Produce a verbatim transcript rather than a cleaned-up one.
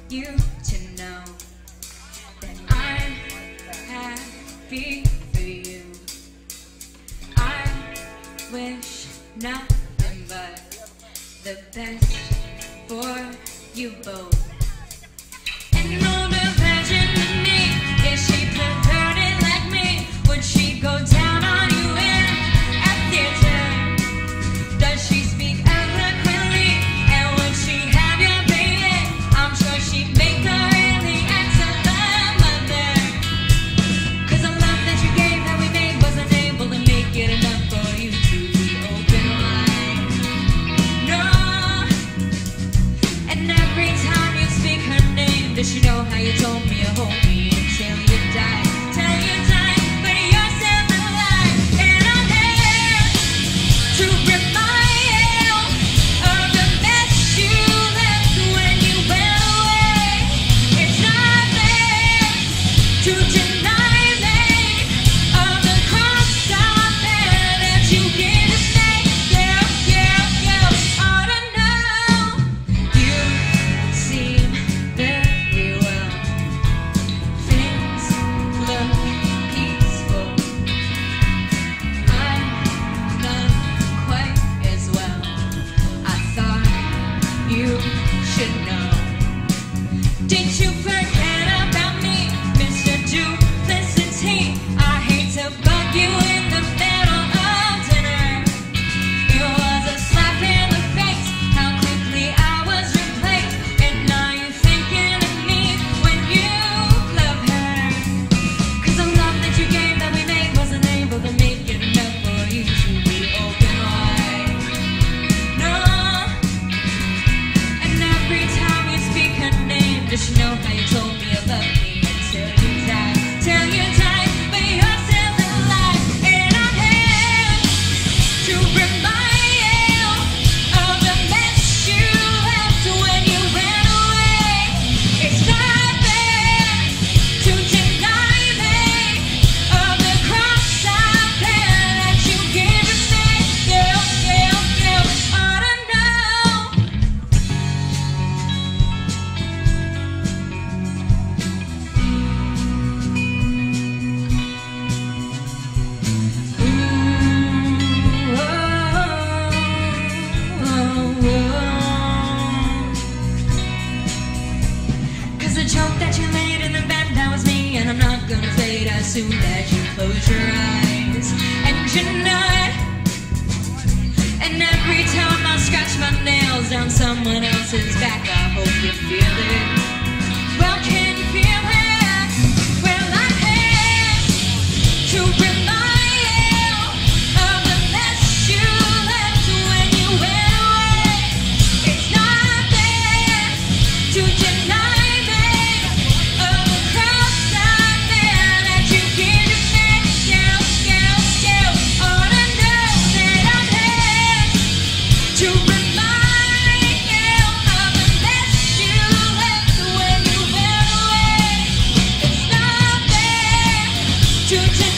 you to know that I'm happy for you. I wish nothing but the best for you both. An older version of me, if she perverted like me, would she go down on you in a theater? Does she speak eloquently, and would she have your baby? I'm sure she'd make a really excellent mother. Cause the love that you gave, that we made, wasn't able to make it enough for you to be open wide. No. And every time you speak her name, does she know how you told me you hold me until you die? Till you die, but you're still alive. And I'm here to remind you of the mess you left when you went away. It's not fair to deny me of the cross I bear that you gave to me. Yeah, yeah, yeah. I don't know. You seem very well. Things look peaceful. I'm not quite as well. I thought you should know. Did you forget about me, Mister Duplicity? I hate to bug you in the middle of dinner. It was a slap in the face, how quickly I was replaced. And now you're thinking of me when you love her. Cause the love that you gave, that we made, wasn't able to make it enough for you to be open wide. No. And every time you speak her name, does she know how you told me you love me until you die? Till you die, but you're still alive. And I'm here to remind you of the mess you left when you ran away. It's not fair to deny me of the cross I bear that you gave to me. Yeah, yeah, yeah. I don't know. Ooh, oh, oh, oh. Cause the joke that you made in the bed, that was me, and I'm not gonna fade as soon as you close your eyes. And you know it. And every time I scratch my nails down someone else's back, I hope you feel it. Well, can you feel it? Well, I'm here to remind you of the mess you left when you went away. It's not fair to deny me of the cross I bear that you gave to me. Yeah, yeah, yeah. Ought to know that I'm here to remind you of the mess you left when you went away. It's not fair to deny